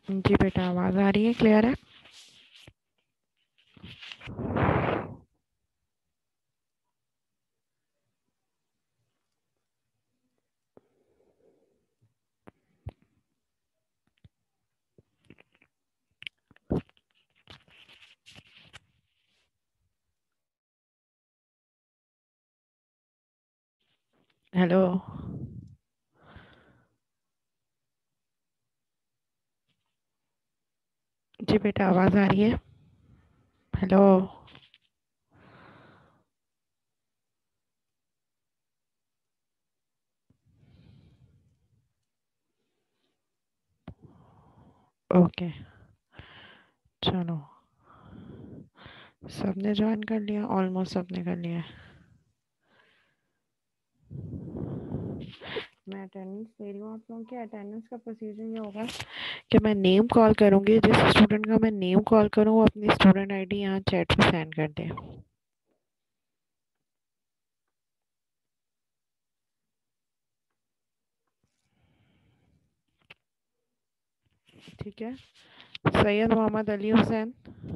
जी बेटा, आवाज़ आ रही है? क्लियर है? हेलो। जी बेटा, आवाज़ आ रही है? हेलो। ओके, चलो। सबने ज्वाइन कर लिया? ऑलमोस्ट सबने कर लिया है। मैं अटेंडेंस ले रही हूँ। आप लोगों के अटेंडेंस का प्रोसीजर ये होगा कि मैं नेम कॉल करूँगी। जिस स्टूडेंट का मैं नेम कॉल करूँ वो अपनी स्टूडेंट आईडी यहाँ चैट पे सेंड कर दे। ठीक है? सैयद मोहम्मद अली हुसैन।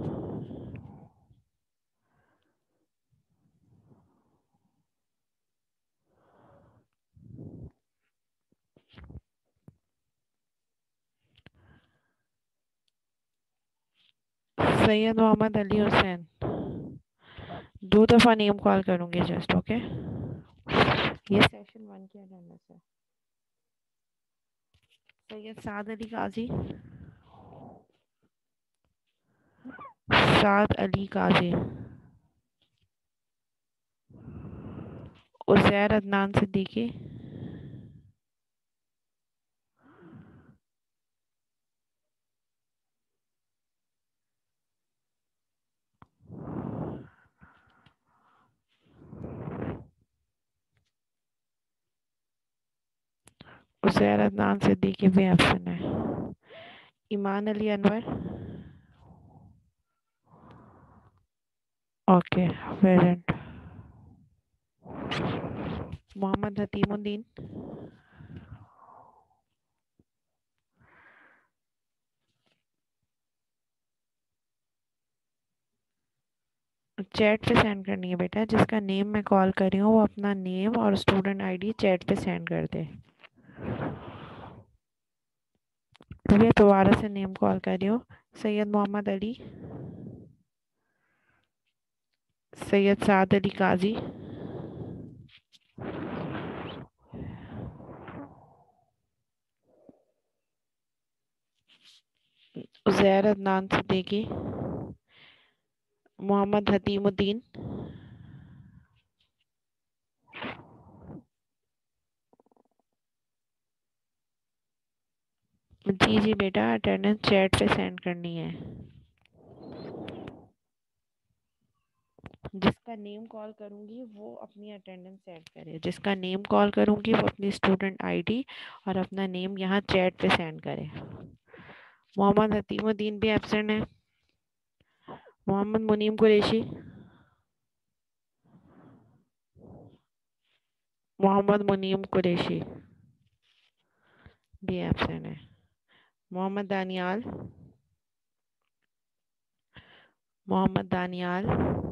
सैयद मोहम्मद अली हुसैन। 2 दफ़ा नेम कॉल करूँगी जस्ट। ओके? ये सेशन 1 की अटेंडेंस है। सैयद साद अली काजी। साद अली काजी। उज़ैर अदनान सिद्दीकी। उज़ैर अदनान सिद्दीकी भी एब्सेंट है। Iman Ali Anwar. Okay, present. Mohammad Hatimuddin. Chat पे सेंड करनी है बेटा। जिसका नेम मैं कॉल कर रही हूँ वो अपना नेम और स्टूडेंट आईडी चैट पे सेंड कर दे। ठीक है? दोबारा से नेम कॉल कर रही हूँ। सैयद मोहम्मद अली। सैयद साद अली काजी। उज़ैर अदनान सिद्दीकी। मोहम्मद हतीमुद्दीन। जी जी बेटा, अटेंडेंस चैट पे सेंड करनी है। जिसका नेम कॉल करूँगी वो अपनी अटेंडेंस सेंड करे। जिसका नेम कॉल करूँगी वो अपनी स्टूडेंट आईडी और अपना नेम यहाँ चैट पे सेंड करे। मोहम्मद हतीमुद्दीन भी एब्सेंट है। मोहम्मद मुनीम कुरैशी। मोहम्मद मुनीम कुरैशी भी एब्सेंट है। Mohammad Daniyal. Mohammad Daniyal.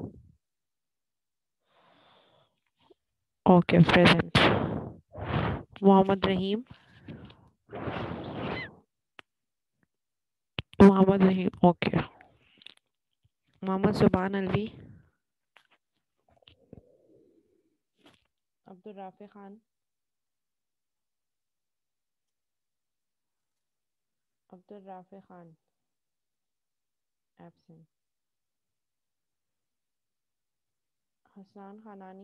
Okay, present. Mohammad Rahim. Mohammad Rahim. Okay. Mohammad Subhan Alvi. Abdul Rafay Khan. Abdul Rafay Khan absent. Hasan Khanani.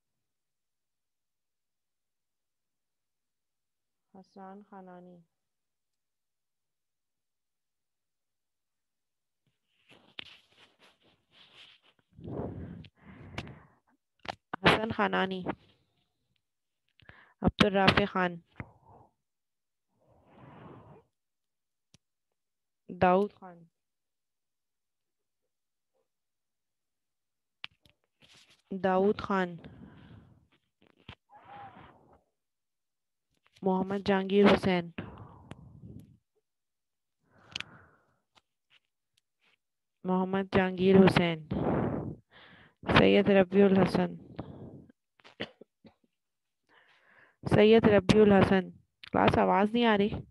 Hasan Khanani. Hasan Khanani. Abdul Rafay Khan. Dawood Khan. Dawood Khan. Mohammad Jahangir Hussain. Mohammad Jahangir Hussain, Syed Rabiul Hasan, Syed Rabiul Hasan. Class आवाज नहीं आ रही।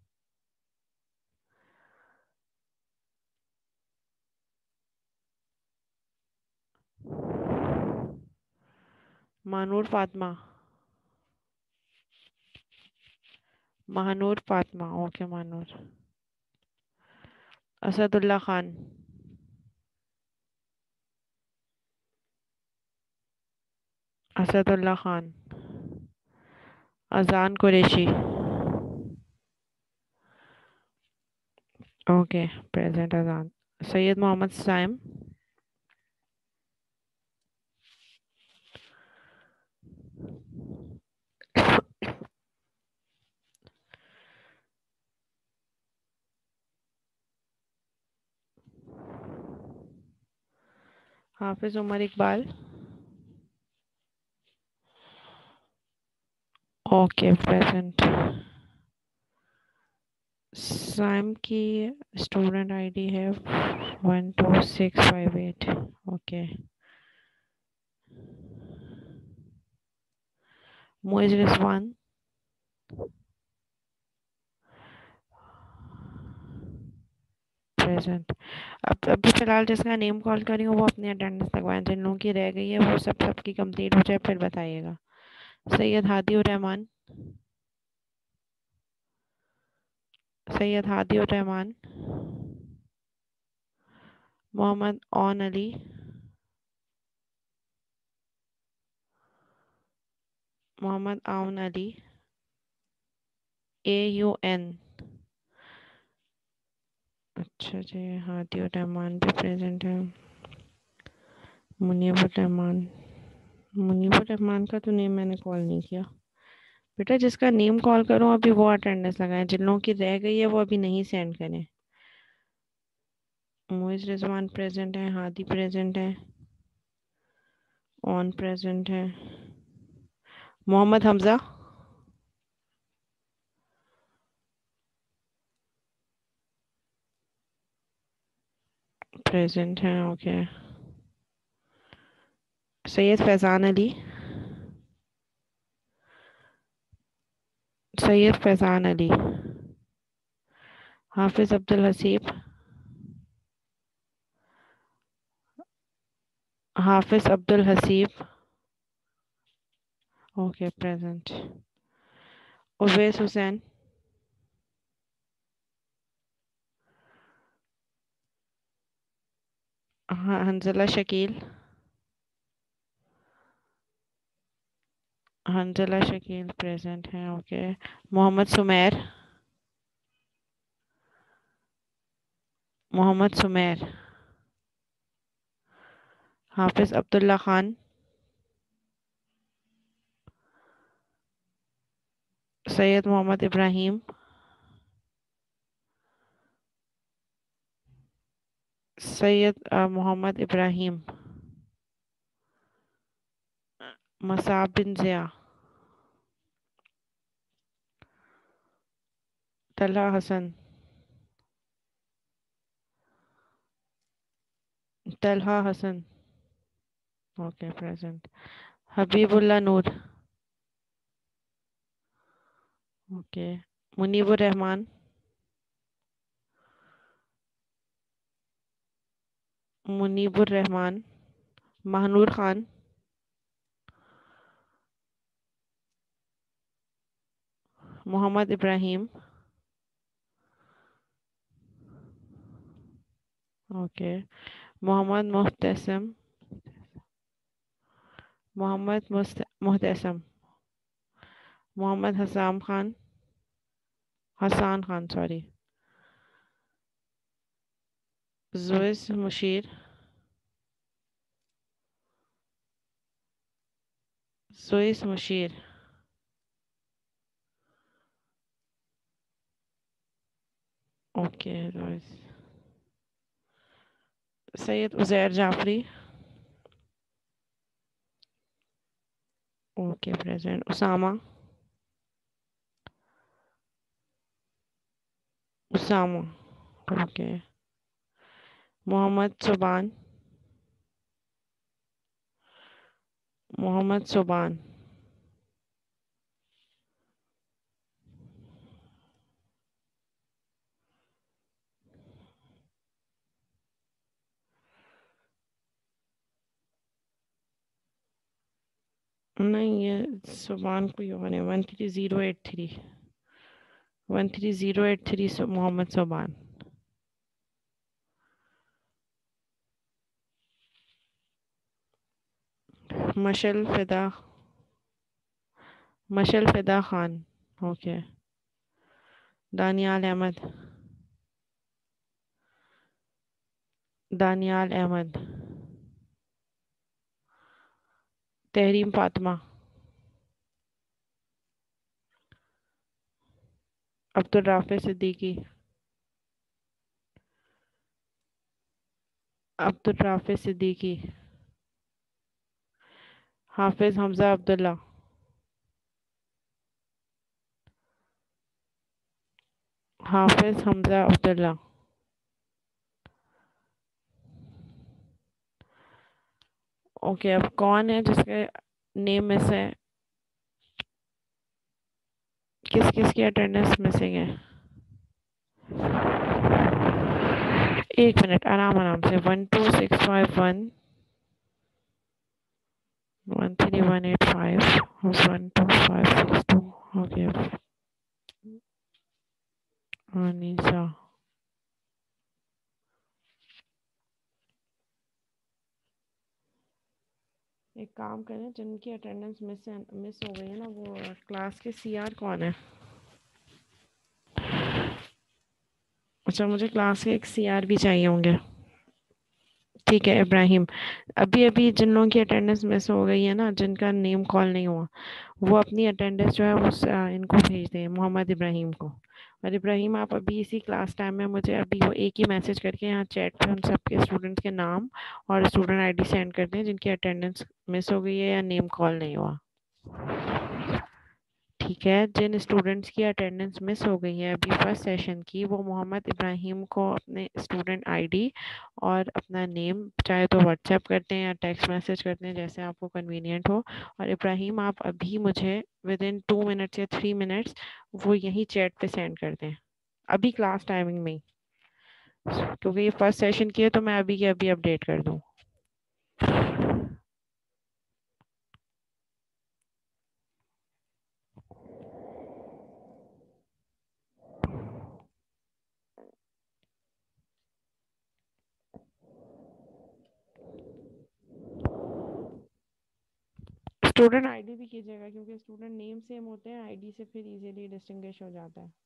Manoor Fatima, Mahnoor Fatima, okay Manoor. Asadullah Khan, Asadullah Khan. Azan Qureshi, okay present अजान। Syed Mohammad Saim, Hafiz Umar Iqbal, okay present. साइम की स्टूडेंट आईडी है 12658, ओके। मोइज रिजवान, प्रेजेंट। अब अभी फिलहाल जिसका नेम कॉल करी हूँ वो अपनी अटेंडेंस लगवाएं, जिन लोगों की रह गई है वो सबकी कंप्लीट हो जाए फिर बताइएगा। सैयद हादी उर रहमान, सैयद हादी उर रहमान। मोहम्मद ओन अली, मोहम्मद आउन अली, AUN। अच्छा जी, हादी उर रहमान भी प्रेजेंट है। मुनीबुर रहमान, मुनीबुर रहमान का तो नेम मैंने कॉल नहीं किया। बेटा जिसका नेम कॉल करूं अभी वो अटेंडेंस लगाएं, जिन लोगों की रह गई है वो अभी नहीं सेंड करें। मोइज रिजवान प्रेजेंट है, हादी प्रेजेंट है, ऑन प्रेजेंट है। मोहम्मद हमजा, प्रेजेंट है, okay. Syed Faizan Ali, Syed Faizan Ali. Hafiz Abdul Haseeb, Hafiz Abdul Haseeb, okay present. Uwais Hussain, Hanzala Shakeel, Hanzala Shakeel present है, okay. Mohammad Sumair, Mohammad Sumair. Hafiz Abdullah Khan, Syed Mohammad Ibrahim, Syed Mohammad Ibrahim. Musab bin Zia, Talha Hasan, Talha Hasan, okay present. Habibullah Noor, okay. Munibur Rehman, Munibur Rehman. Mahnoor Khan, Mohammad Ibrahim, okay. Mohammad Muhtasim, Mohammad Muhtasim. Mohammad Hassam Khan, Hassan Khan sorry. Juis Mushir, Juis Mushir, okay Juis. Syed Uzair Jafri, okay present. Usama, Usama, okay. Mohammad Subhan, Mohammad Subhan. नहीं, ये सुबान कोई और है। 1308 3, 1308 3 मोहम्मद सुबान। मशल फिदा, मशल फिदा खान। ओके। दानियाल अहमद, दानियाल अहमद। तहरीम फातिमा, अब्दुल राफे सिद्दीकी, अब्दुल राफे सिद्दीकी। हाफिज हमजा अब्दुल्ला, हाफिज हमजा अब्दुल्ला। ओके, अब कौन है जिसके नेम में से किस किस की अटेंडेंस मिसिंग है? 1 मिनट, आराम आराम से। 12651, 13185, 12562। ओके। अनीसा। एक काम करें, जिनकी अटेंडेंस मिस हो गई है ना, वो क्लास के सीआर कौन है? अच्छा, मुझे क्लास के एक सीआर भी चाहिए होंगे। ठीक है, इब्राहिम। अभी अभी जिन लोगों की अटेंडेंस मिस हो गई है ना, जिनका नेम कॉल नहीं हुआ, वो अपनी अटेंडेंस जो है वो इनको भेज दें, मोहम्मद इब्राहिम को। और इब्राहिम, आप अभी इसी क्लास टाइम में मुझे अभी वो एक ही मैसेज करके यहाँ चैट पे उन सबके स्टूडेंट्स के नाम और स्टूडेंट आईडी सेंड कर दें जिनकी अटेंडेंस मिस हो गई है या नेम कॉल नहीं हुआ। ठीक है, जिन स्टूडेंट्स की अटेंडेंस मिस हो गई है अभी फर्स्ट सेशन की, वो मोहम्मद इब्राहिम को अपने स्टूडेंट आईडी और अपना नेम चाहे तो व्हाट्सएप करते हैं या टेक्स्ट मैसेज करते हैं, जैसे आपको कन्वीनियंट हो। और इब्राहिम, आप अभी मुझे विद इन 2 मिनट्स या 3 मिनट्स वो यही चैट पे सेंड कर दें, अभी क्लास टाइमिंग में ही, क्योंकि ये फर्स्ट सेशन की है तो मैं अभी के अभी अपडेट कर दूँ। स्टूडेंट आईडी भी कीजिएगा, क्योंकि स्टूडेंट नेम सेम होते हैं, आईडी से फिर इजीली डिस्टिंग्विश हो जाता है।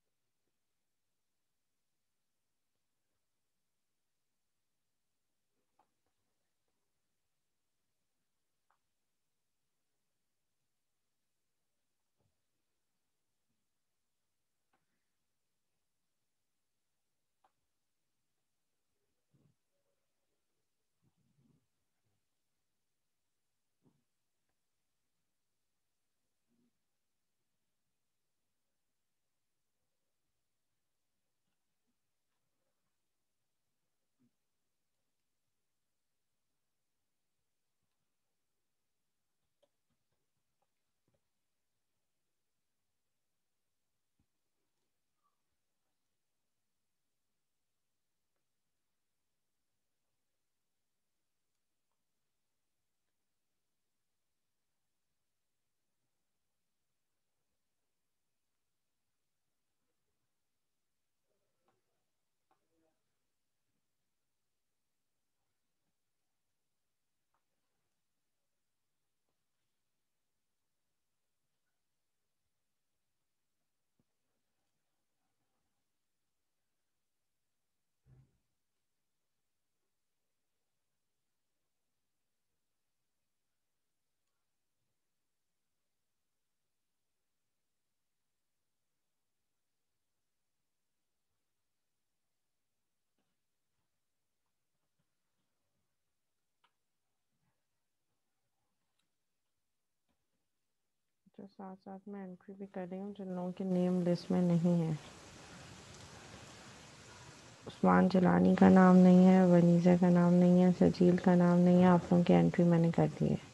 जो साथ साथ में एंट्री भी कर रही हूँ जिन लोगों के नेम लिस्ट में नहीं है। उस्मान जिलानी का नाम नहीं है, वनीज़ा का नाम नहीं है, सजील का नाम नहीं है। आप लोगों की एंट्री मैंने कर दी है।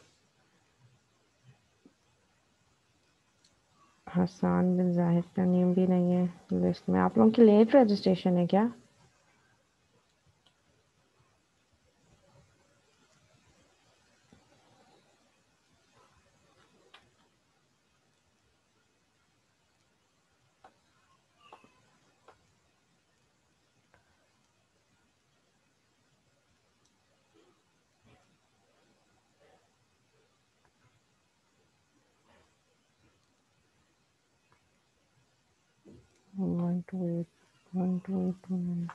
हसन बिन जाहिद का नेम भी नहीं है लिस्ट में। आप लोगों की लेट रजिस्ट्रेशन है क्या? One two eight 12829।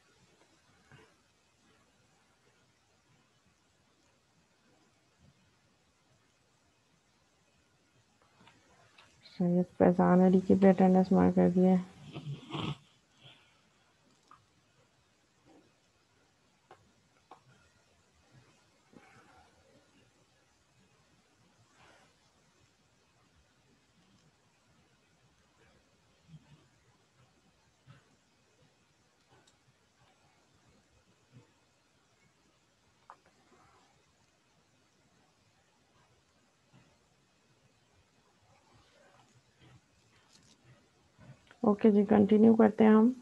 Syed Faizan Ali की भी अटेंडेंस मार्क कर दिया है। ओके जी, कंटिन्यू करते हैं हम।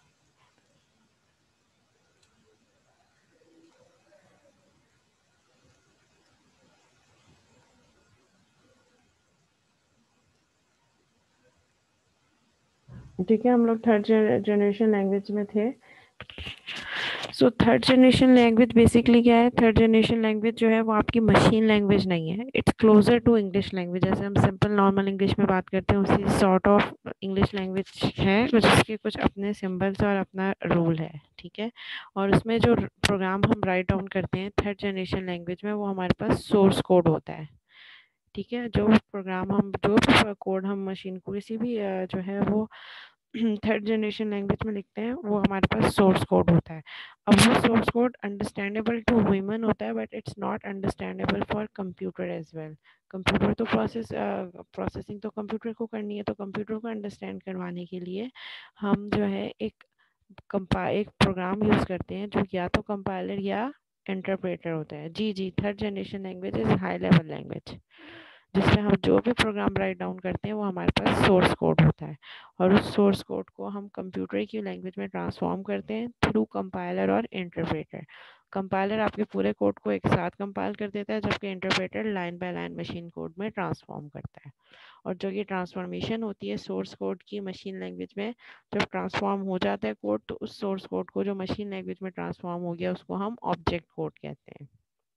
ठीक है, हम लोग थर्ड जनरेशन लैंग्वेज में थे। So third generation language basically क्या है? थर्ड जनरेशन लैंग्वेज जो है वो आपकी मशीन लैंग्वेज नहीं है। It's closer to English language. जैसे हम सिंपल नॉर्मल इंग्लिश में बात करते हैं, उसी सॉर्ट ऑफ इंग्लिश लैंग्वेज है, जिसके कुछ अपने सिंबल्स और अपना रूल है। ठीक है, और उसमें जो प्रोग्राम हम राइट डाउन करते हैं थर्ड जनरेशन लैंग्वेज में, वो हमारे पास सोर्स कोड होता है। ठीक है, जो प्रोग्राम हम जो भी कोड हम मशीन को किसी भी जो है वो थर्ड जनरेशन लैंग्वेज में लिखते हैं, वो हमारे पास सोर्स कोड होता है। अब वो source code understandable to human होता है, but it's not understandable for computer as well. Computer तो प्रोसेसिंग तो कंप्यूटर को करनी है, तो कंप्यूटर को अंडरस्टैंड करवाने के लिए हम जो है एक प्रोग्राम यूज़ करते हैं, जो या तो कंपाइलर या इंटरप्रेटर होता है। जी जी, third generation language is high level language, जिसमें हम जो भी प्रोग्राम राइट डाउन करते हैं वो हमारे पास सोर्स कोड होता है, और उस सोर्स कोड को हम कंप्यूटर की लैंग्वेज में ट्रांसफॉर्म करते हैं थ्रू कंपाइलर और इंटरप्रेटर। कंपाइलर आपके पूरे कोड को एक साथ कंपाइल कर देता है, जबकि interpreter line by line machine code में ट्रांसफॉर्म करता है। और जो ये ट्रांसफॉर्मेशन होती है सोर्स कोड की मशीन लैंग्वेज में, जब ट्रांसफॉर्म हो जाता है कोड, तो उस सोर्स कोड को जो मशीन लैंग्वेज में ट्रांसफॉर्म हो गया उसको हम ऑब्जेक्ट कोड कहते हैं।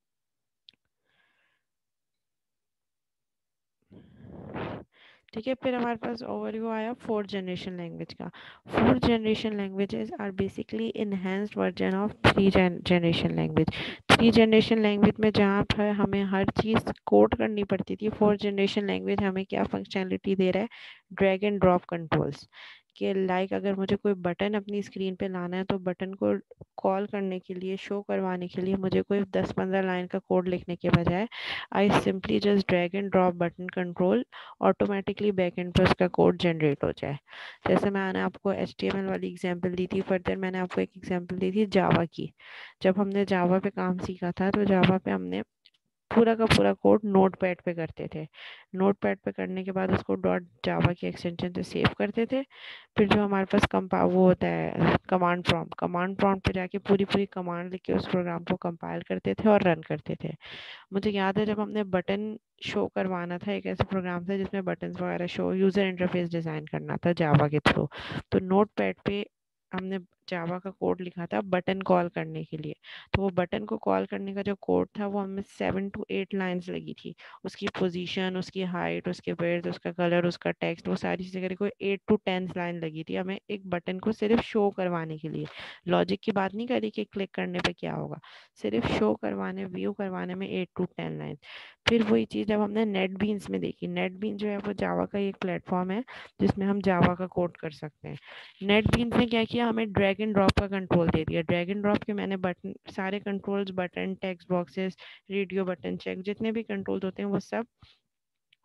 ठीक है, फिर हमारे पास ओवरव्यू आया फोर्थ जनरेशन लैंग्वेज का। Fourth generation languages are basically enhanced version of three generation language. Three generation language में जहाँ पर हमें हर चीज़ कोड करनी पड़ती थी, फोर्थ जनरेशन लैंग्वेज हमें क्या फंक्शनलिटी दे रहा है? ड्रैग एंड ड्रॉप कंट्रोल्स के लाइक अगर मुझे कोई बटन अपनी स्क्रीन पे लाना है, तो बटन को कॉल करने के लिए, शो करवाने के लिए मुझे कोई 10-15 लाइन का कोड लिखने के बजाय I simply just drag and drop button control, automatically back end पर उसका कोड जनरेट हो जाए। जैसे मैंने आपको HTML वाली एग्जांपल दी थी, फर्दर मैंने आपको एक एग्जांपल दी थी जावा की। जब हमने जावा पे काम सीखा था, तो जावा पे हमने पूरा का पूरा कोड नोटपैड पे करते थे। नोटपैड पे करने के बाद उसको डॉट जावा की एक्सटेंशन से सेव करते थे। फिर जो हमारे पास वो होता है कमांड प्रॉम्प्ट पे जाके पूरी पूरी कमांड लिख के उस प्रोग्राम को कंपाइल करते थे और रन करते थे। मुझे याद है जब हमने बटन शो करवाना था, एक ऐसा प्रोग्राम था जिसमें बटन्स वगैरह शो, यूज़र इंटरफेस डिज़ाइन करना था जावा के थ्रू, तो नोटपैड पे हमने जावा का कोड लिखा था बटन कॉल करने के लिए। तो वो बटन को कॉल करने का जो कोड था वो हमें 7 to 8 लाइन्स लगी थी। उसकी पोजीशन, उसकी हाइट, उसके विड्थ, उसका कलर, उसका टेक्स्ट, वो सारी चीज़ें करके कोई 8 to 10 लाइन लगी थी हमें एक बटन को सिर्फ शो करवाने के लिए। लॉजिक की बात नहीं करी कि क्लिक करने पे क्या होगा, सिर्फ शो करवाने, व्यू करवाने में 8 to 10 लाइन। फिर वही चीज़ जब हमने नेट बीन्स में देखी, नेट बीन जो है वो जावा का एक प्लेटफॉर्म है जिसमें हम जावा का कोड कर सकते हैं। नेट बीन्स ने क्या किया, हमें ड्रैग एंड ड्रॉप का कंट्रोल दे दिया। ड्रैग एंड ड्रॉप के मैंने बटन, सारे controls, button, text boxes, radio button, check, जितने भी कंट्रोल्स होते हैं वो सब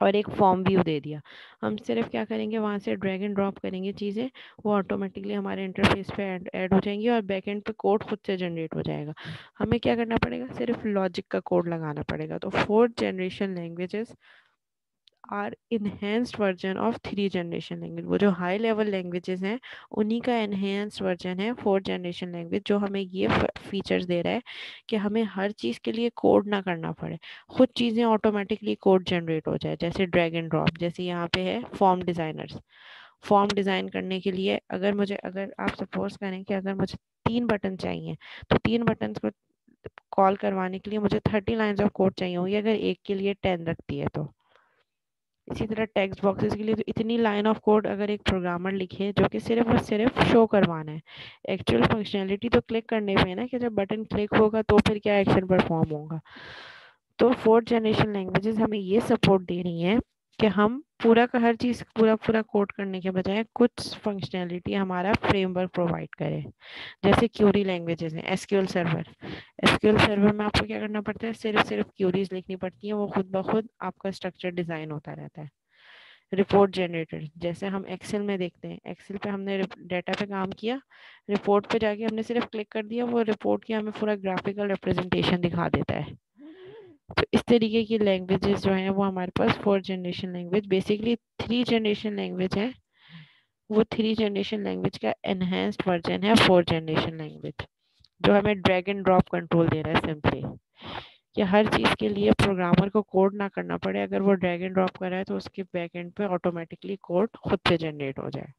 और एक फॉर्म व्यू दे दिया। हम सिर्फ क्या करेंगे, वहाँ से ड्रैग एंड ड्रॉप करेंगे चीज़ें, वो ऑटोमेटिकली हमारे इंटरफेस पे ऐड हो जाएंगी और बैकएंड पे कोड खुद से जनरेट हो जाएगा। हमें क्या करना पड़ेगा, सिर्फ लॉजिक का कोड लगाना पड़ेगा। तो 4th generation languages are enhanced version of 3 generation language. वो जो हाई लेवल लैंग्वेजेस हैं उन्हीं का एनहेंस्ड वर्जन है 4th जनरेशन लैंग्वेज, जो हमें ये फीचर्स दे रहा है कि हमें हर चीज़ के लिए कोड ना करना पड़े, खुद चीज़ें ऑटोमेटिकली कोड जनरेट हो जाए, जैसे ड्रैग एंड ड्रॉप। जैसे यहाँ पे है फॉर्म डिज़ाइनर्स, फॉर्म डिज़ाइन करने के लिए अगर आप सपोज करें कि अगर मुझे 3 बटन चाहिए, तो 3 बटन को कॉल करवाने के लिए मुझे 30 लाइन्स ऑफ कोड चाहिए होंगी, अगर एक के लिए 10 रखती है तो। इसी तरह टेक्स्ट बॉक्सेस के लिए तो इतनी लाइन ऑफ कोड अगर एक प्रोग्रामर लिखे जो कि सिर्फ और सिर्फ शो करवाना है, एक्चुअल फंक्शनैलिटी तो क्लिक करने पे है ना, कि जब बटन क्लिक होगा तो फिर क्या एक्शन परफॉर्म होगा। तो 4th जनरेशन लैंग्वेजेस हमें ये सपोर्ट दे रही हैं कि हम पूरा का हर चीज़ पूरा पूरा कोड करने के बजाय कुछ फंक्शनैलिटी हमारा फ्रेमवर्क प्रोवाइड करे। जैसे क्यूरी लैंग्वेजेस हैं, एसक्यूएल सर्वर। एसक्यूएल सर्वर में आपको क्या करना पड़ता है, सिर्फ क्यूरीज लिखनी पड़ती है, वो खुद ब खुद आपका स्ट्रक्चर डिज़ाइन होता रहता है। रिपोर्ट जनरेटर, जैसे हम एक्सेल में देखते हैं, एक्सेल पे हमने डाटा पे काम किया, रिपोर्ट पे जाके हमने सिर्फ क्लिक कर दिया, वो रिपोर्ट की हमें पूरा ग्राफिकल रिप्रेजेंटेशन दिखा देता है। तो इस तरीके की लैंग्वेजेस जो हैं वो हमारे पास 4th generation language, basically 3 generation language है, वो 3 जनरेशन लैंग्वेज का एनहेंस्ड वर्जन है 4th जनरेशन लैंग्वेज, जो हमें ड्रैग एंड ड्रॉप कंट्रोल दे रहा है सिंपली, कि हर चीज़ के लिए प्रोग्रामर को कोड ना करना पड़े, अगर वो ड्रैग एंड ड्रॉप कर रहा है तो उसके बैक एंड पे ऑटोमेटिकली कोड खुद से जनरेट हो जाए।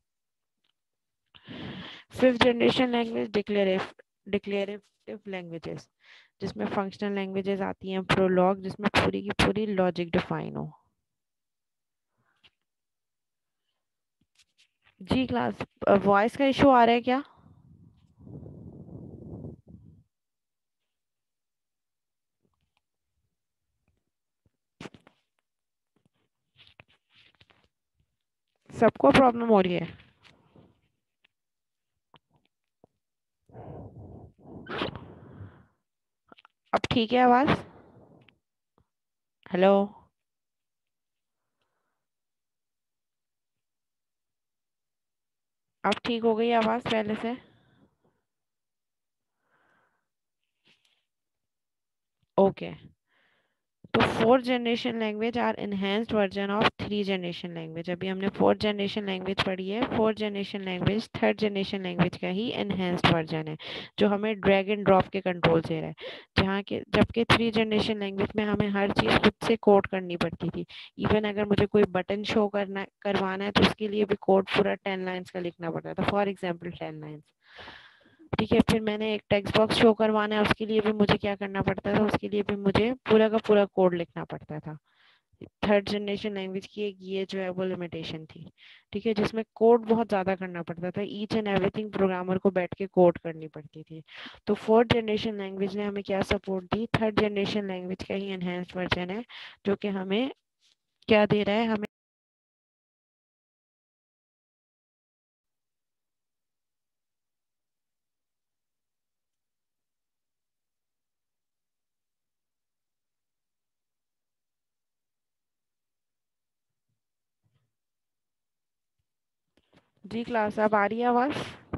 5th generation language declarative languages, जिसमें फंक्शनल लैंग्वेजेस आती हैं, प्रोलॉग, जिसमें पूरी की पूरी लॉजिक डिफाइन हो। जी क्लास, वॉइस का इशू आ रहा है क्या? सबको प्रॉब्लम हो रही है? अब ठीक है आवाज़? हेलो? अब ठीक हो गई आवाज़ पहले से? ओके। तो 4th generation language are enhanced version of 3 generation language. अभी हमने 4th जनरेशन लैंग्वेज पढ़ी है, 4th generation language 3rd generation language का ही इनहेंस्ड वर्जन है, जो हमें ड्रैग एंड ड्रॉप के कंट्रोल से रहा है। जहाँ के जबकि 3 जनरेशन लैंग्वेज में हमें हर चीज़ खुद से कोड करनी पड़ती थी। इवन अगर मुझे कोई बटन शो करवाना है तो उसके लिए भी कोड पूरा 10 लाइन्स का लिखना पड़ता था, फॉर एग्जाम्पल 10 लाइन्स। ठीक है, फिर मैंने एक टेक्स्ट बॉक्स शो करवाना है, उसके लिए भी मुझे क्या करना पड़ता था, उसके लिए भी मुझे पूरा का पूरा कोड लिखना पड़ता था। 3rd जनरेशन लैंग्वेज की एक ये जो है वो लिमिटेशन थी। ठीक है, जिसमें कोड बहुत ज़्यादा करना पड़ता था, ईच एंड एवरीथिंग प्रोग्रामर को बैठ के कोड करनी पड़ती थी। तो 4th जनरेशन लैंग्वेज ने हमें क्या सपोर्ट दी, 3rd जनरेशन लैंग्वेज का ही एनहेंस्ड वर्जन है, जो कि हमें क्या दे रहा है, हमें। जी क्लास, अब आ रही है आवाज़?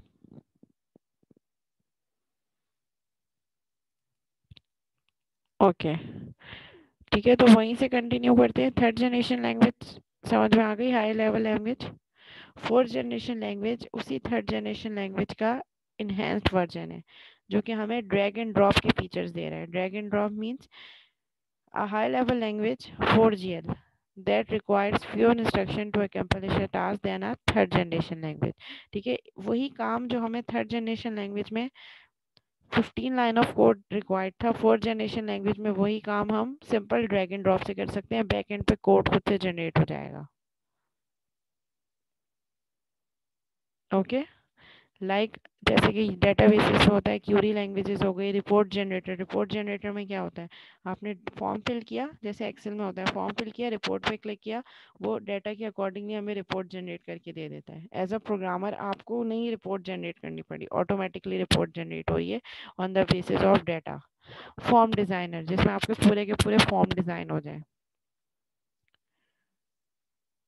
ओके, ठीक है, तो वहीं से कंटिन्यू करते हैं। 3rd जनरेशन लैंग्वेज समझ में आ गई, high level language. 4th generation language उसी 3rd जनरेशन लैंग्वेज का इनहेंस्ड वर्जन है, जो कि हमें ड्रैग एंड ड्रॉप के फीचर्स दे रहा है। Drag and drop means a high level language 4GL that requires fewer instruction to accomplish a task than a 3rd generation language. ठीक है, वही काम जो हमें 3rd जनरेशन लैंग्वेज में 15 लाइन ऑफ कोड रिक्वायर्ड था, 4th जनरेशन लैंग्वेज में वही काम हम सिंपल ड्रैग एंड ड्रॉप से कर सकते हैं, बैक एंड पे कोड खुद से जनरेट हो जाएगा। ओके, लाइक जैसे कि डेटाबेसेस में होता है, क्यूरी लैंग्वेजेस हो गई, रिपोर्ट जनरेटर। रिपोर्ट जनरेटर में क्या होता है, आपने फॉर्म फिल किया, जैसे एक्सेल में होता है, फॉर्म फिल किया, रिपोर्ट पे क्लिक किया, वो डाटा के अकॉर्डिंगली हमें रिपोर्ट जनरेट करके दे देता है। एज अ प्रोग्रामर आपको नहीं रिपोर्ट जनरेट करनी पड़ी, ऑटोमेटिकली रिपोर्ट जनरेट हो रही है on the basis of data. Form designer, जिसमें आपके पूरे के पूरे फॉर्म डिज़ाइन हो जाए।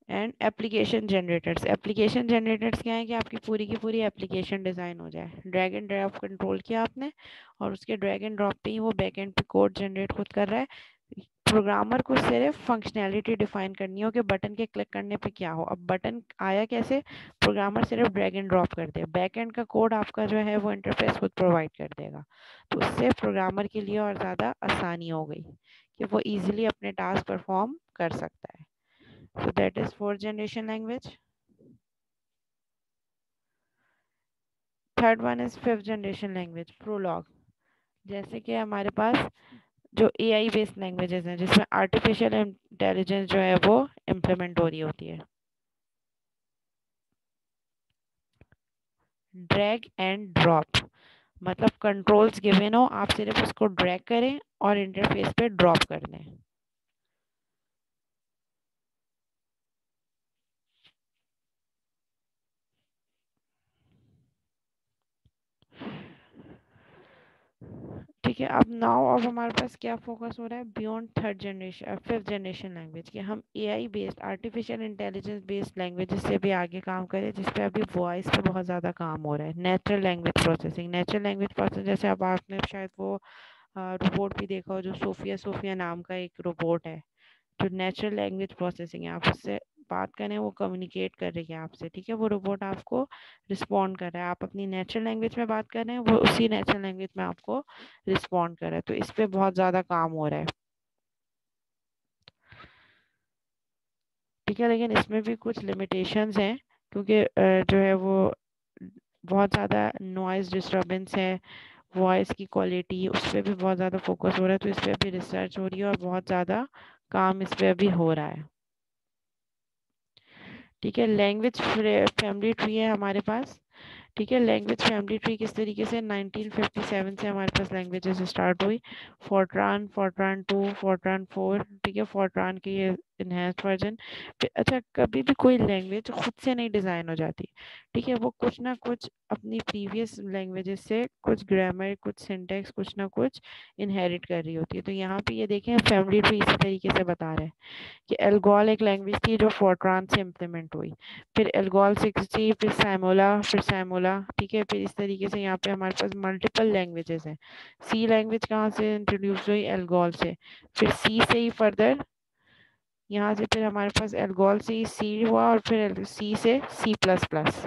एंड एप्लीकेशन जनरेटर्स क्या है कि आपकी पूरी की पूरी एप्लीकेशन डिज़ाइन हो जाए। ड्रैग एंड ड्रॉप कंट्रोल किया आपने और उसके ड्रैग एंड ड्रॉप पे ही वो बैक एंड पे कोड जनरेट खुद कर रहा है। प्रोग्रामर को सिर्फ फंक्शनैलिटी डिफाइन करनी हो कि बटन के क्लिक करने पे क्या हो। अब बटन आया कैसे, प्रोग्रामर सिर्फ ड्रैग एंड ड्रॉप कर दे, बैक एंड का कोड आपका जो है वो इंटरफेस खुद प्रोवाइड कर देगा। तो उससे प्रोग्रामर के लिए और ज़्यादा आसानी हो गई कि वो इजीली अपने टास्क परफॉर्म कर सकता है। So that is fourth generation language. Third one is fifth generation language, Prolog। जैसे कि हमारे पास जो AI बेस्ड लैंग्वेजेस हैं जिसमें आर्टिफिशियल इंटेलिजेंस जो है वो इम्प्लीमेंट हो रही होती है। ड्रैग एंड ड्रॉप मतलब कंट्रोल्स गिवन हो, आप सिर्फ उसको ड्रैग करें और इंटरफेस पे ड्रॉप कर दें। ठीक है, अब हमारे पास क्या फोकस हो रहा है beyond third generation fifth generation language कि हम AI based artificial intelligence based languages से भी आगे काम करें, जिस पे अभी वॉइस पे बहुत ज़्यादा काम हो रहा है। नेचुरल लैंग्वेज प्रोसेसिंग जैसे अब आपने शायद वो रोबोट भी देखा हो जो सोफिया सोफिया नाम का एक रोबोट है, जो नेचुरल लैंग्वेज प्रोसेसिंग है। आप उससे बात करें वो कम्युनिकेट कर रही है आपसे, ठीक है, वो रोबोट आपको रिस्पॉन्ड कर रहा है। आप अपनी नेचुरल लैंग्वेज में बात कर रहे हैं, वो उसी नेचुरल लैंग्वेज में आपको रिस्पॉन्ड कर रहा है। तो इस पे बहुत ज़्यादा काम हो रहा है, ठीक है, लेकिन इसमें भी कुछ लिमिटेशंस हैं क्योंकि जो है वो बहुत ज़्यादा नॉइज़ डिस्टर्बेंस है, वॉइस की क्वालिटी उस पर भी बहुत ज़्यादा फोकस हो रहा है। तो इस पर अभी रिसर्च हो रही है और बहुत ज़्यादा काम इस पर अभी हो रहा है, ठीक है। लैंग्वेज फैमिली ट्री है हमारे पास, ठीक है। लैंग्वेज फैमिली ट्री किस तरीके से 1957 से हमारे पास लैंग्वेजेस स्टार्ट हुई। फोर्ट्रान, फोर्ट्रान 2, फोर्ट्रान 4, ठीक है, फोर्ट्रान की ये इन्हेंस्ड वर्जन। अच्छा, कभी भी कोई लैंग्वेज खुद से नहीं डिज़ाइन हो जाती, ठीक है, वो कुछ ना कुछ अपनी प्रीवियस लैंग्वेजेस से कुछ ग्रामर, कुछ सिंटेक्स, कुछ ना कुछ इनहेरिट कर रही होती है। तो यहाँ पे ये देखें फैमिली ट्री इसी तरीके से बता रहे हैं कि एल्गोल एक लैंग्वेज थी जो फोर्ट्रान से इम्प्लीमेंट हुई, फिर एल्गोल 60, फिर सैमोला, ठीक है। फिर इस तरीके से यहाँ पे हमारे पास मल्टीपल लैंग्वेजेस हैं। सी लैंग्वेज कहाँ से इंट्रोड्यूस हुई, एल्गोल से, फिर सी से ही फर्दर यहाँ से फिर हमारे पास एल्गोल से ही सी हुआ और फिर सी से सी प्लस प्लस।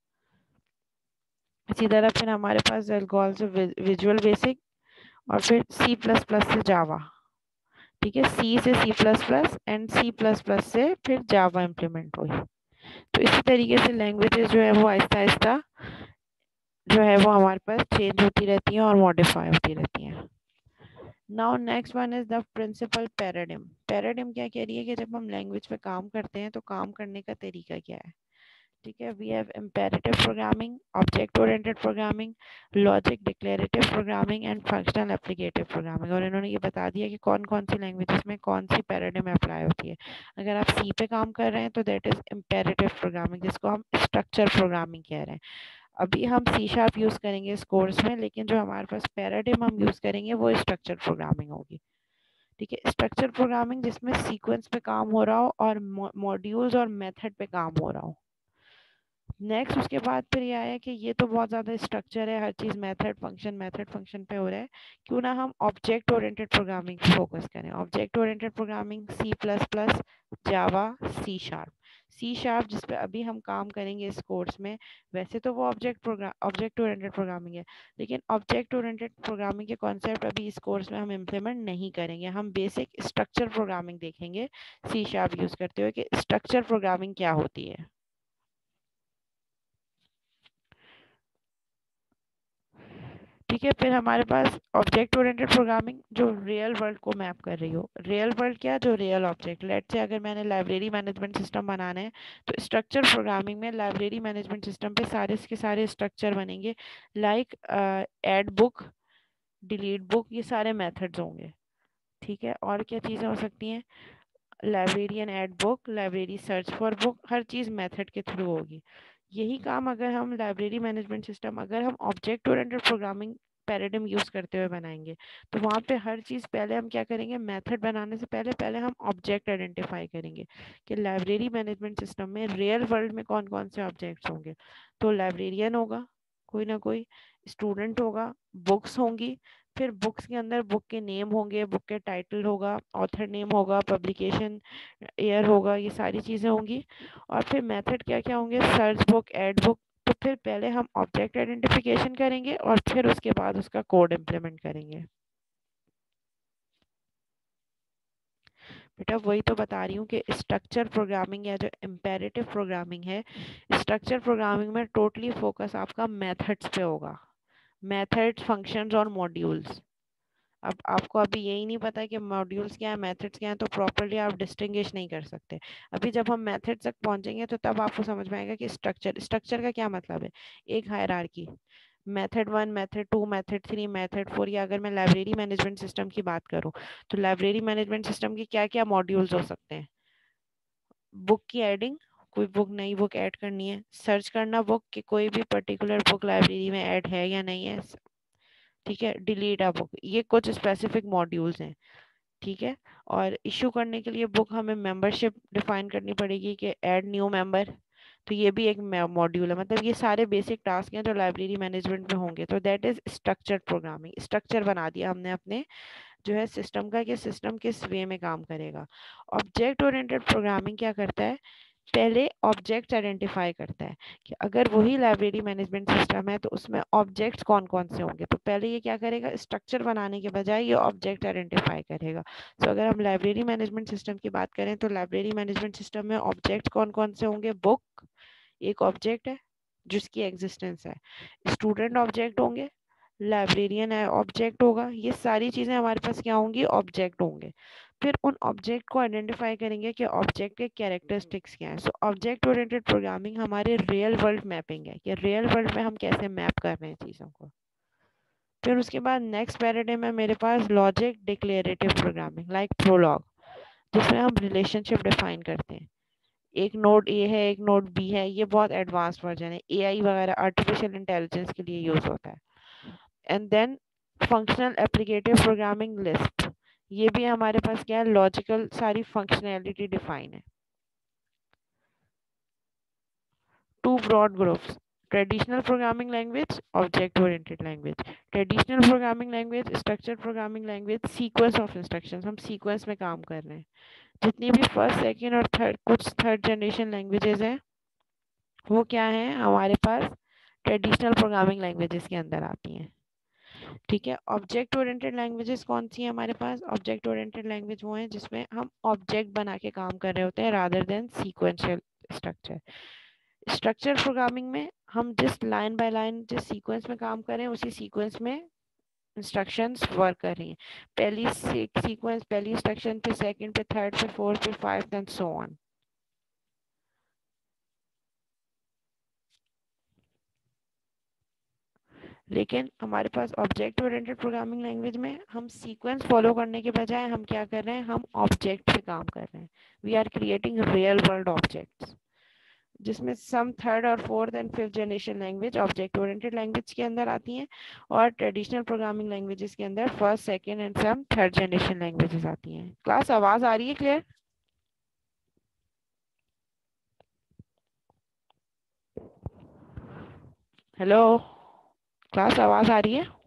इसी तरह फिर हमारे पास एल्गोल से विजुअल बेसिक और फिर सी प्लस प्लस से जावा, ठीक है, सी से C plus plus and C plus plus से फिर जावा इम्प्लीमेंट हुई। तो इसी तरीके से लैंग्वेजेस जो है वो आहिस्ता आहिस्ता जो है वो हमारे पास चेंज होती रहती हैं और मॉडिफाई होती रहती हैं। Now next one is the principal paradigm. Paradigm क्या कह रही है कि जब हम लैंग्वेज पे काम करते हैं तो काम करने का तरीका क्या है, ठीक है। We have imperative programming, object oriented programming, logic declarative programming and functional applicative programming. और इन्होंने ये बता दिया कि कौन कौन सी लैंग्वेजेस में कौन सी पैराडिम अप्लाई होती है। अगर आप सी पे काम कर रहे हैं तो दैट इज इम्पेरेटिव प्रोग्रामिंग, जिसको हम स्ट्रक्चर प्रोग्रामिंग कह रहे हैं। अभी हम सी शार्प यूज़ करेंगे इस कोर्स में, लेकिन जो हमारे पास पैराडिम हम यूज़ करेंगे वो स्ट्रक्चर प्रोग्रामिंग होगी, ठीक है। स्ट्रक्चर प्रोग्रामिंग जिसमें सीक्वेंस पे काम हो रहा हो और मॉड्यूल्स और मेथड पे काम हो रहा हो। नेक्स्ट उसके बाद फिर ये आया कि ये तो बहुत ज़्यादा स्ट्रक्चर है, हर चीज़ मेथड फंक्शन पे हो रहा है, क्यों ना हम ऑब्जेक्ट ओरिएंटेड प्रोग्रामिंग पे फोकस करें। Object oriented programming C plus plus, Java, C sharp जिस पे अभी हम काम करेंगे इस कोर्स में। वैसे तो वो ऑब्जेक्ट ओरिएंटेड प्रोग्रामिंग है, लेकिन ऑब्जेक्ट ओरिएंटेड प्रोग्रामिंग के कॉन्सेप्ट अभी इस कोर्स में हम इम्प्लीमेंट नहीं करेंगे। हम बेसिक स्ट्रक्चर प्रोग्रामिंग देखेंगे सी शार्प यूज़ करते हुए कि स्ट्रक्चर प्रोग्रामिंग क्या होती है, ठीक है। फिर हमारे पास ऑब्जेक्ट ओरिएंटेड प्रोग्रामिंग जो रियल वर्ल्ड को मैप कर रही हो। रियल वर्ल्ड क्या, जो रियल ऑब्जेक्ट। लेट से अगर मैंने लाइब्रेरी मैनेजमेंट सिस्टम बनाना है तो स्ट्रक्चर प्रोग्रामिंग में लाइब्रेरी मैनेजमेंट सिस्टम पे सारे के सारे स्ट्रक्चर बनेंगे, like add book, delete book, ये सारे मेथड्स होंगे, ठीक है। और क्या चीज़ें हो सकती हैं, librarian add book, library search for book, हर चीज़ मेथड के थ्रू होगी। यही काम अगर हम लाइब्रेरी मैनेजमेंट सिस्टम, अगर हम object oriented programming paradigm use करते हुए बनाएंगे। तो वहाँ पे हर चीज़ पहले हम क्या करेंगे, मेथड बनाने से पहले पहले हम ऑब्जेक्ट आइडेंटिफाई करेंगे कि लाइब्रेरी मैनेजमेंट सिस्टम में रियल वर्ल्ड में कौन कौन से ऑब्जेक्ट्स होंगे। तो लाइब्रेरियन होगा कोई ना कोई, स्टूडेंट होगा, बुक्स होंगी, फिर बुक्स के अंदर बुक के नेम होंगे, बुक के टाइटल होगा, ऑथर नेम होगा, पब्लिकेशन ईयर होगा, ये सारी चीज़ें होंगी। और फिर मेथड क्या क्या होंगे, सर्च बुक, ऐड बुक। तो फिर पहले हम ऑब्जेक्ट आइडेंटिफिकेशन करेंगे और फिर उसके बाद उसका कोड इम्प्लीमेंट करेंगे। बेटा वही तो बता रही हूँ कि स्ट्रक्चर प्रोग्रामिंग या जो इम्पेरेटिव प्रोग्रामिंग है, स्ट्रक्चर प्रोग्रामिंग में टोटली फोकस आपका मेथड्स पे होगा, मेथड्स, फंक्शंस और मॉड्यूल्स। अब आपको अभी यही नहीं पता कि मॉड्यूल्स क्या है, मेथड्स क्या है, तो प्रॉपर्ली आप डिस्टिंग्विश नहीं कर सकते। अभी जब हम मेथड तक पहुंचेंगे तो तब आपको समझ में आएगा कि स्ट्रक्चर, स्ट्रक्चर का क्या मतलब है। एक hierarchy, method 1, method 2, method 3, method 4, या अगर मैं लाइब्रेरी मैनेजमेंट सिस्टम की बात करूं तो लाइब्रेरी मैनेजमेंट सिस्टम के क्या क्या मॉड्यूल्स हो सकते हैं। बुक की एडिंग, कोई बुक, नई बुक ऐड करनी है, सर्च करना बुक कि कोई भी पर्टिकुलर बुक लाइब्रेरी में ऐड है या नहीं है, ठीक है, डिलीट अ बुक, ये कुछ स्पेसिफिक मॉड्यूल्स हैं। ठीक है, और इशू करने के लिए बुक हमें मेंबरशिप डिफाइन करनी पड़ेगी कि ऐड न्यू मेंबर, तो ये भी एक मॉड्यूल है। मतलब ये सारे बेसिक टास्क हैं जो लाइब्रेरी मैनेजमेंट में होंगे। तो that is structured programming, structure बना दिया हमने अपने जो है सिस्टम का कि सिस्टम किस वे में काम करेगा। ऑब्जेक्ट ओरिएंटेड प्रोग्रामिंग क्या करता है, पहले ऑब्जेक्ट आइडेंटिफाई करता है कि अगर वही लाइब्रेरी मैनेजमेंट सिस्टम है तो उसमें ऑब्जेक्ट्स कौन कौन से होंगे। तो पहले ये क्या करेगा, स्ट्रक्चर बनाने के बजाय ये ऑब्जेक्ट आइडेंटिफाई करेगा। तो अगर हम लाइब्रेरी मैनेजमेंट सिस्टम की बात करें तो लाइब्रेरी मैनेजमेंट सिस्टम में ऑब्जेक्ट कौन कौन से होंगे, बुक एक ऑब्जेक्ट है जिसकी एग्जिस्टेंस है, स्टूडेंट ऑब्जेक्ट होंगे, लाइब्रेरियन है ऑब्जेक्ट होगा, ये सारी चीज़ें हमारे पास क्या होंगी, ऑब्जेक्ट होंगे। फिर उन ऑब्जेक्ट को आइडेंटिफाई करेंगे कि ऑब्जेक्ट के कैरेक्टरिस्टिक्स क्या हैं। सो ऑब्जेक्ट ओरिएंटेड प्रोग्रामिंग हमारे रियल वर्ल्ड मैपिंग है कि रियल वर्ल्ड में हम कैसे मैप कर रहे हैं चीज़ों को। फिर उसके बाद नेक्स्ट पैराडाइम है मेरे पास logic declarative programming like Prolog, जिसमें हम रिलेशनशिप डिफाइन करते हैं। एक नोड ए है, एक नोड बी है, ये बहुत एडवांस वर्जन है, एआई वगैरह आर्टिफिशियल इंटेलिजेंस के लिए यूज होता है। And then functional applicative programming list, ये भी हमारे पास क्या है, लॉजिकल सारी फंक्शनैलिटी डिफाइन है। Two broad groups, traditional programming language, object oriented language. Traditional programming language, structured programming language, sequence of instructions, हम सीक्वेंस में काम कर रहे हैं। जितनी भी फर्स्ट, सेकंड और थर्ड, कुछ थर्ड जनरेशन लैंग्वेजेस हैं वो क्या है हमारे पास ट्रेडिशनल प्रोग्रामिंग लैंग्वेजेस के अंदर आती हैं। ठीक है, ऑब्जेक्ट ओरिएंटेड लैंग्वेजेस कौन सी है हमारे पास, ऑब्जेक्ट ओरिएंटेड लैंग्वेज वो है जिसमें हम ऑब्जेक्ट बना के काम कर रहे होते हैं rather than sequential structure. Structure programming में हम जिस लाइन बाय लाइन जिस सीक्वेंस में काम कर रहे हैं उसी सीक्वेंस में इंस्ट्रक्शंस वर्क कर रही हैं। पहली सीक्वेंस, पहली इंस्ट्रक्शन पे, सेकंड पे, थर्ड पे, फोर्थ पे, फाइव एंड सो ऑन। लेकिन हमारे पास ऑब्जेक्ट ओरिएंटेड प्रोग्रामिंग लैंग्वेज में हम सीक्वेंस फॉलो करने के बजाय हम क्या कर रहे हैं, हम ऑब्जेक्ट पे काम कर रहे हैं। We are creating real world objects, जिसमें सम थर्ड और fourth and fifth generation language object oriented language के अंदर आती हैं और ट्रेडिशनल प्रोग्रामिंग लैंग्वेजेस के अंदर first, second and some third generation languages आती हैं। क्लास आवाज आ रही है क्लियर? हेलो क्लास, आवाज आ रही है?